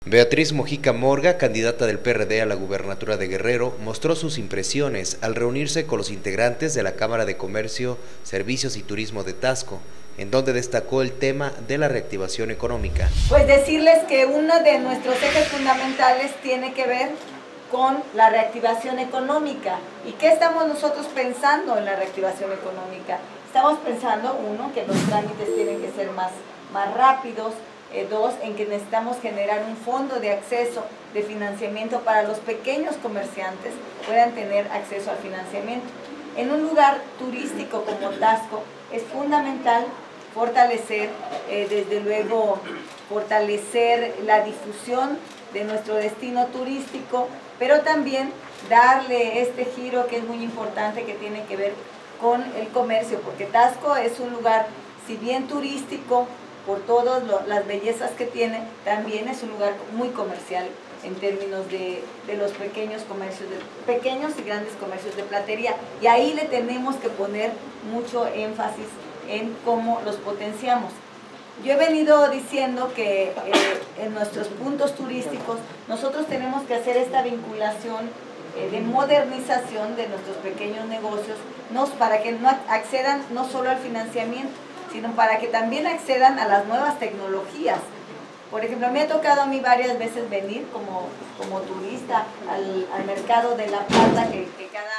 Beatriz Mojica Morga, candidata del PRD a la gubernatura de Guerrero, mostró sus impresiones al reunirse con los integrantes de la Cámara de Comercio, Servicios y Turismo de Taxco, en donde destacó el tema de la reactivación económica. Pues decirles que uno de nuestros ejes fundamentales tiene que ver con la reactivación económica. ¿Y qué estamos nosotros pensando en la reactivación económica? Estamos pensando, uno, que los trámites tienen que ser más rápidos. Dos, en que necesitamos generar un fondo de acceso de financiamiento para los pequeños comerciantes puedan tener acceso al financiamiento. En un lugar turístico como Taxco es fundamental fortalecer, desde luego, fortalecer la difusión de nuestro destino turístico, pero también darle este giro que es muy importante, que tiene que ver con el comercio, porque Taxco es un lugar, si bien turístico, por todas las bellezas que tiene, también es un lugar muy comercial en términos de los pequeños comercios, pequeños y grandes comercios de platería. Y ahí le tenemos que poner mucho énfasis en cómo los potenciamos. Yo he venido diciendo que en nuestros puntos turísticos nosotros tenemos que hacer esta vinculación de modernización de nuestros pequeños negocios, para que no accedan no solo al financiamiento, sino para que también accedan a las nuevas tecnologías. Por ejemplo, me ha tocado a mí varias veces venir como turista al mercado de La Plata, que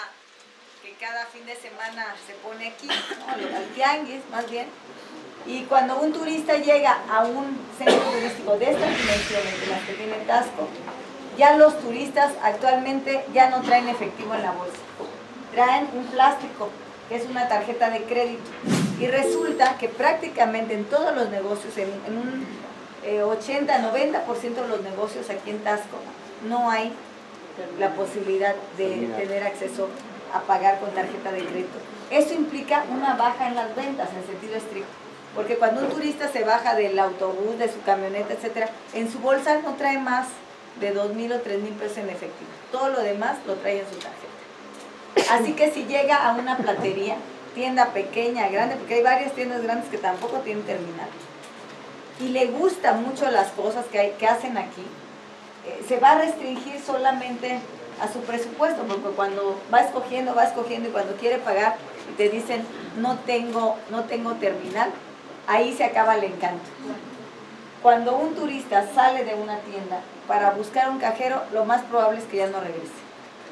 cada fin de semana se pone aquí, ¿no? Al tianguis más bien. Y cuando un turista llega a un centro turístico de estas dimensiones, de las que tiene Taxco, ya los turistas actualmente ya no traen efectivo en la bolsa, traen un plástico, que es una tarjeta de crédito. Y resulta que prácticamente en todos los negocios, en un 80-90% de los negocios aquí en Taxco, no hay la posibilidad de tener acceso a pagar con tarjeta de crédito. Eso implica una baja en las ventas en sentido estricto, porque cuando un turista se baja del autobús, de su camioneta, etcétera, en su bolsa no trae más de 2,000 o 3,000 pesos en efectivo. Todo lo demás lo trae en su tarjeta. Así que si llega a una platería, tienda pequeña, grande, porque hay varias tiendas grandes que tampoco tienen terminal, y le gustan mucho las cosas que hacen aquí, se va a restringir solamente a su presupuesto, porque cuando va escogiendo y cuando quiere pagar y te dicen no tengo terminal, ahí se acaba el encanto. Cuando un turista sale de una tienda para buscar un cajero, lo más probable es que ya no regrese.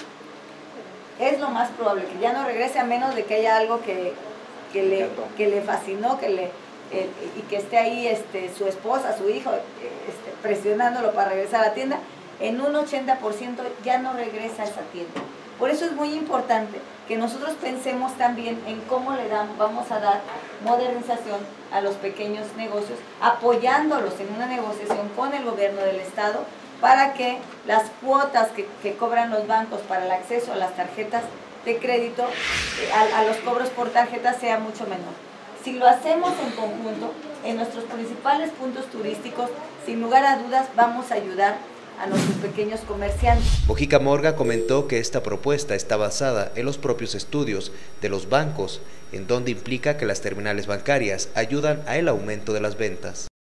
Es lo más probable que ya no regrese, a menos de que haya algo que le fascinó, y que esté ahí su esposa, su hijo, presionándolo para regresar a la tienda. En un 80% ya no regresa a esa tienda. Por eso es muy importante que nosotros pensemos también en cómo vamos a dar modernización a los pequeños negocios, apoyándolos en una negociación con el gobierno del estado, para que las cuotas que cobran los bancos para el acceso a las tarjetas de crédito, a los cobros por tarjeta, sea mucho menor. Si lo hacemos en conjunto, en nuestros principales puntos turísticos, sin lugar a dudas vamos a ayudar a nuestros pequeños comerciantes. Mojica Morga comentó que esta propuesta está basada en los propios estudios de los bancos, en donde implica que las terminales bancarias ayudan al aumento de las ventas.